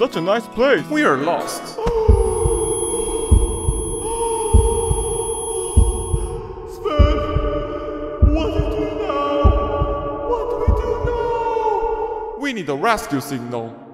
such a nice place. We are lost. Sven, what do we do now? What do we do now? We need a rescue signal.